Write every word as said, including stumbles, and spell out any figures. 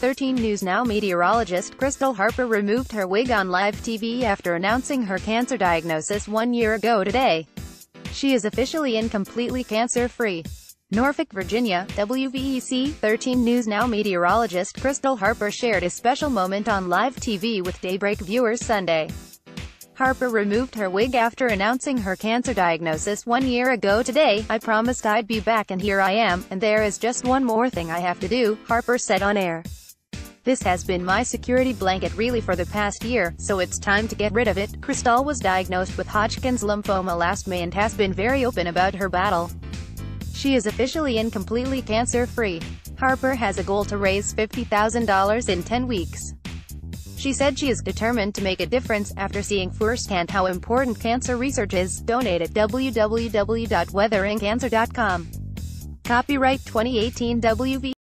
thirteen News Now meteorologist Crystal Harper removed her wig on live T V after announcing her cancer diagnosis one year ago today. She is officially and completely cancer-free. Norfolk, Virginia, W V E C, thirteen News Now meteorologist Crystal Harper shared a special moment on live T V with Daybreak viewers Sunday. Harper removed her wig after announcing her cancer diagnosis one year ago today. "I promised I'd be back and here I am, and there is just one more thing I have to do," Harper said on air. "This has been my security blanket really for the past year, so it's time to get rid of it." Crystal was diagnosed with Hodgkin's lymphoma last May and has been very open about her battle. She is officially and completely cancer-free. Harper has a goal to raise fifty thousand dollars in ten weeks. She said she is determined to make a difference after seeing firsthand how important cancer research is. Donate at w w w dot weathering cancer dot com. Copyright twenty eighteen W V E C.